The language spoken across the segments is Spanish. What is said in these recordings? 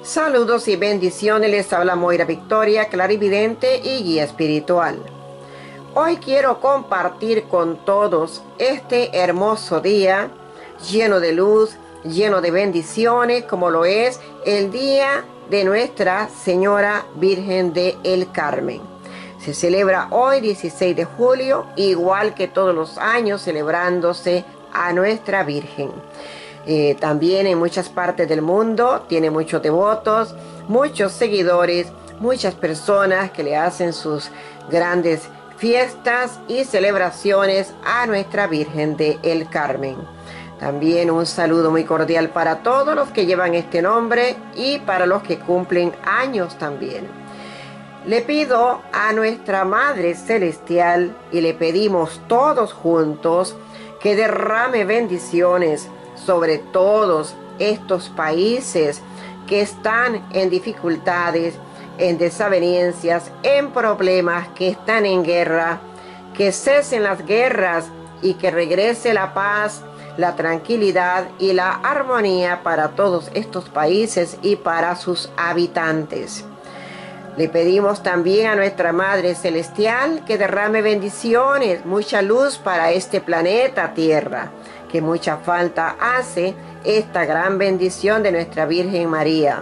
Saludos y bendiciones, les habla Moira Victoria, clarividente y guía espiritual. Hoy quiero compartir con todos este hermoso día, lleno de luz, lleno de bendiciones, como lo es el día de Nuestra Señora Virgen del Carmen. Se celebra hoy 16 de julio, igual que todos los años, celebrándose a nuestra Virgen. También en muchas partes del mundo tiene muchos devotos, muchos seguidores, muchas personas que le hacen sus grandes fiestas y celebraciones a nuestra Virgen del Carmen. También un saludo muy cordial para todos los que llevan este nombre y para los que cumplen años también. Le pido a nuestra Madre Celestial y le pedimos todos juntos que derrame bendiciones sobre todos estos países que están en dificultades, en desavenencias, en problemas, que están en guerra, que cesen las guerras y que regrese la paz, la tranquilidad y la armonía para todos estos países y para sus habitantes. Le pedimos también a nuestra Madre Celestial que derrame bendiciones, mucha luz para este planeta Tierra, que mucha falta hace esta gran bendición de nuestra Virgen María.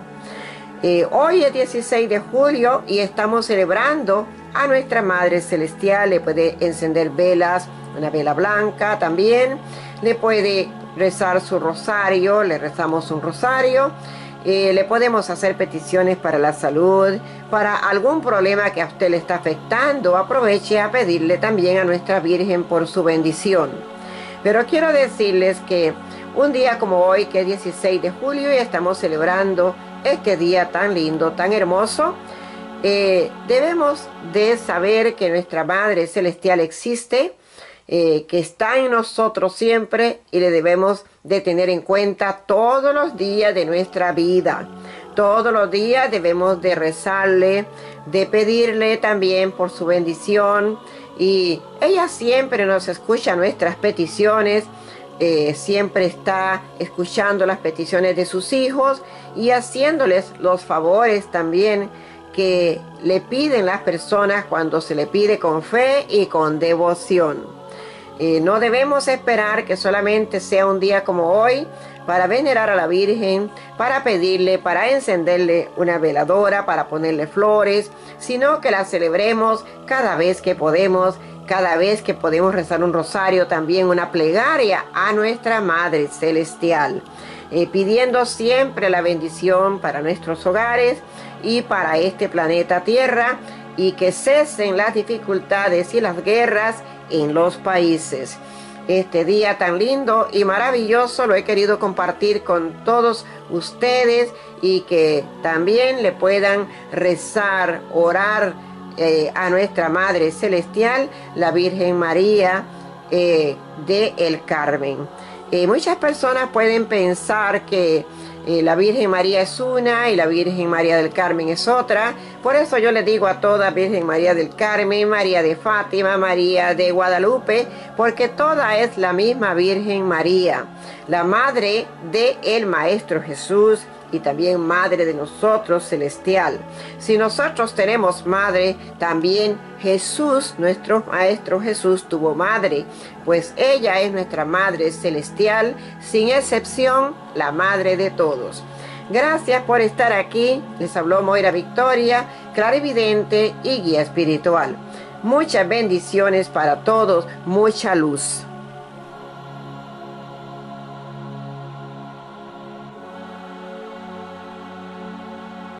Hoy es 16 de julio y estamos celebrando a nuestra Madre Celestial. Le puede encender velas, una vela blanca también. Le puede rezar su rosario, le rezamos un rosario. Le podemos hacer peticiones para la salud, para algún problema que a usted le está afectando. Aproveche a pedirle también a nuestra Virgen por su bendición. Pero quiero decirles que un día como hoy, que es 16 de julio, y estamos celebrando este día tan lindo, tan hermoso, debemos de saber que nuestra Madre Celestial existe, que está en nosotros siempre, y le debemos de tener en cuenta todos los días de nuestra vida. Todos los días debemos de rezarle, de pedirle también por su bendición, y ella siempre nos escucha nuestras peticiones, siempre está escuchando las peticiones de sus hijos y haciéndoles los favores también que le piden las personas cuando se le pide con fe y con devoción. No debemos esperar que solamente sea un día como hoy para venerar a la Virgen, para pedirle, para encenderle una veladora, para ponerle flores, sino que la celebremos cada vez que podemos rezar un rosario, también una plegaria a nuestra Madre Celestial, pidiendo siempre la bendición para nuestros hogares y para este planeta Tierra, y que cesen las dificultades y las guerras en los países. Este día tan lindo y maravilloso lo he querido compartir con todos ustedes, y que también le puedan rezar, orar a nuestra Madre Celestial, la Virgen María del Carmen. Muchas personas pueden pensar que la Virgen María es una y la Virgen María del Carmen es otra. Por eso yo les digo a toda Virgen María del Carmen, María de Fátima, María de Guadalupe, porque toda es la misma Virgen María, la madre del Maestro Jesús y también madre de nosotros celestial. Si nosotros tenemos madre, también Jesús, nuestro Maestro Jesús, tuvo madre, pues ella es nuestra Madre Celestial, sin excepción, la madre de todos. Gracias por estar aquí. Les habló Moira Victoria, clarividente y guía espiritual. Muchas bendiciones para todos, mucha luz.